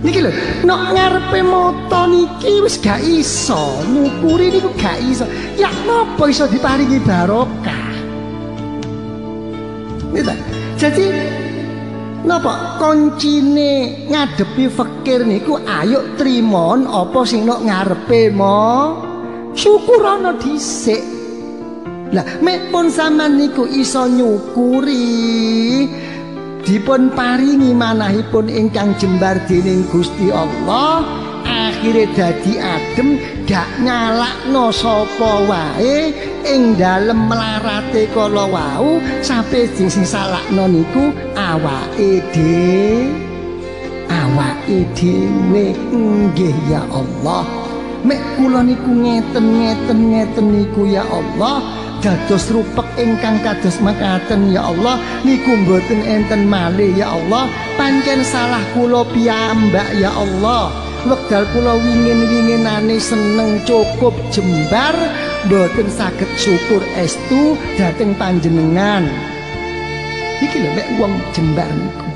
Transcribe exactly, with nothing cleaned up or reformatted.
Niki lho, nek ngarepe moto niki wis gak iso, nyukuri niku gak iso. Ya napa iso diparingi barokah? Nita. Jadi napa koncine ngadepi fakir niku ayo trimon apa sing nek ngarepe mo syukurana dhisik. Lah mek pun sampean niku iso nyukuri dipun paringi manahipun ingkang jembar dening Gusti Allah, akhire dadi adem gak nyalakno sapa wae ing dalem melarate kala wau, sampe sing salakno niku awake dhewe. Awake dhewe nggih ya Allah. Mek kula niku ngeten-ngeten ngeten niku ya Allah. Dados rupek ingkang kados makaten ya Allah, niku mboten enten malih ya Allah, pancen salah kula piyambak ya Allah. Wekdal kula wingin-winginane seneng cukup jembar, mboten saged syukur estu dhateng panjenengan. Iki lho mek wong jembar niku.